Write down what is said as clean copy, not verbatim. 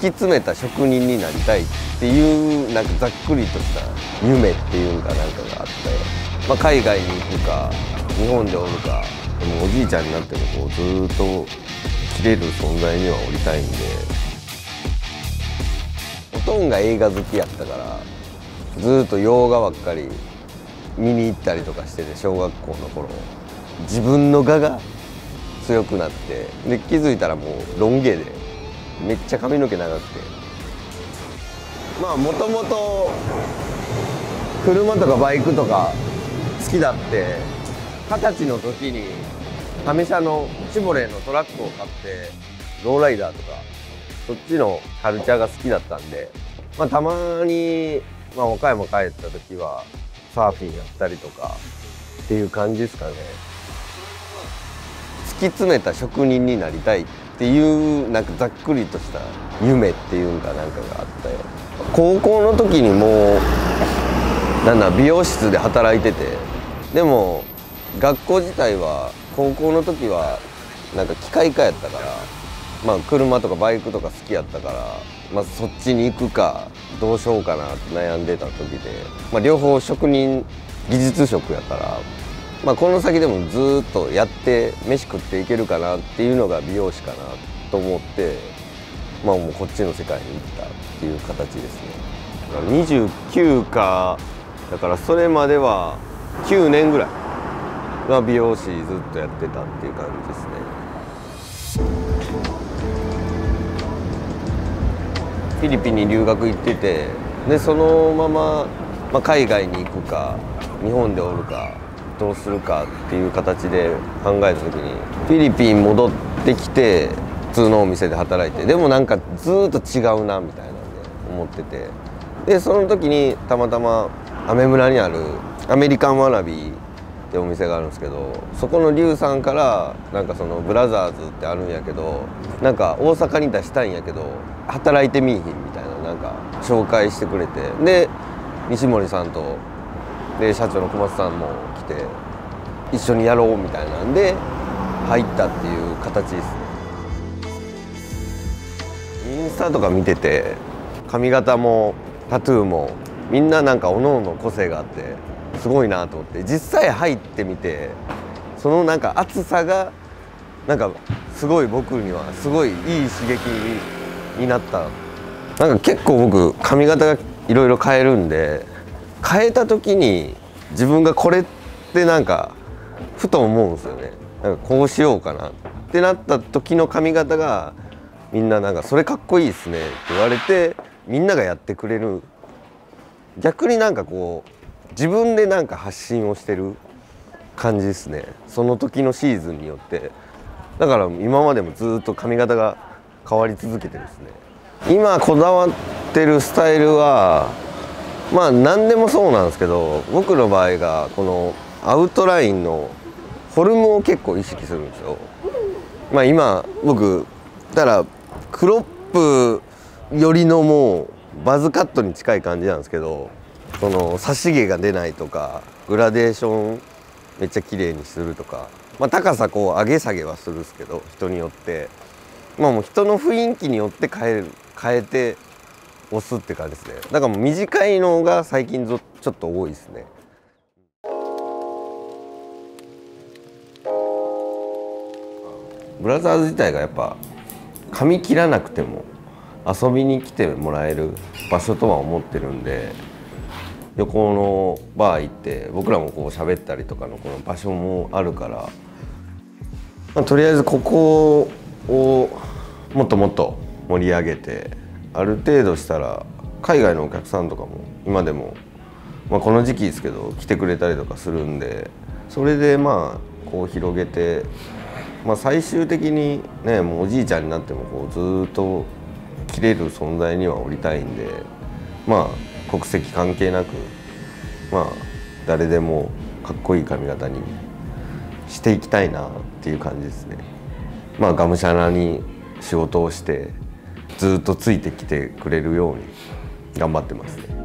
き詰めた職人になりたいっていうなんかざっくりとした夢っていうかなんかがあって、まあ、海外に行くか日本でおるか、でもおじいちゃんになってもこうずーっと切れる存在にはおりたいんで、おとんが映画好きやったからずーっと洋画ばっかり見に行ったりとかしてて、小学校の頃自分の画が強くなって、で気づいたらもうロン毛でめっちゃ髪の毛長くて、まあもともと車とかバイクとか好きだって、20歳の時にアメ車のシボレーのトラックを買ってローライダーとかそっちのカルチャーが好きだったんで、まあ、たまに、まあ、岡山帰った時はサーフィンやったりとかっていう感じですかね。突き詰めた職人になりたいっていうなんかざっくりとした夢っていうかなんかがあって、高校の時にもう美容室で働いてて、でも学校自体は高校の時はなんか機械科やったから、まあ車とかバイクとか好きやったから、まあ、そっちに行くかどうしようかなって悩んでた時で、まあ、両方職人技術職やから、まあ、この先でもずっとやって飯食っていけるかなっていうのが美容師かなと思って、まあもうこっちの世界に行ったっていう形ですね。だから29か、だからそれまでは9年ぐらいは美容師ずっとやってたっていう感じですね。フィリピンに留学行ってて、でそのまま、まあ、海外に行くか日本でおるかどうするかっていう形で考えた時に、フィリピン戻ってきて普通のお店で働いて、でもなんかずっと違うなみたいなんで思ってて、でその時にたまたまアメ村にあるアメリカンワナビーってお店があるんですけど、そこのリュウさんからなんかそのブラザーズってあるんやけど、なんか大阪に出したいんやけど働いてみいひんみたいななんか紹介してくれて、で西森さんとで社長の小松さんも来て一緒にやろうみたいなんで入ったっていう形ですね。インスタとか見てて髪型もタトゥーもみんななんか各々個性があってすごいなと思って、実際入ってみてそのなんか熱さがなんかすごい僕にはすごいいい刺激になった。なんか結構僕髪型がいろいろ変えるんで、変えた時に自分がこれってなんかふと思うんですよね。なんかこうしようかなってなった時の髪型がみんななんかそれかっこいいですねって言われて、みんながやってくれる。逆になんかこう自分でなんか発信をしてる感じですね、その時のシーズンによって。だから今までもずっと髪型が変わり続けてですね。今こだわってるスタイルはまあ何でもそうなんですけど、僕の場合がこのアウトラインのフォルムを結構意識するんですよ。まあ今僕だからクロップよりのもうバズカットに近い感じなんですけど、その差し毛が出ないとかグラデーションめっちゃ綺麗にするとか、まあ、高さこう上げ下げはするんですけど人によって、まあもう人の雰囲気によって変えて押すって感じですね。だからもう短いのが最近ちょっと多いですね。ブラザーズ自体がやっぱ髪切らなくても遊びに来てもらえる場所とは思ってるんで、横のバー行って僕らもこう喋ったりとかのこの場所もあるから、まあ、とりあえずここをもっともっと盛り上げて、ある程度したら海外のお客さんとかも今でも、まあ、この時期ですけど来てくれたりとかするんで、それでまあこう広げて、まあ、最終的にねもうおじいちゃんになってもこうずっと切れる存在にはおりたいんで、まあ国籍関係なくまあ誰でもかっこいい髪型にしていきたいなっていう感じですね。まあがむしゃらに仕事をしてずっとついてきてくれるように頑張ってますね。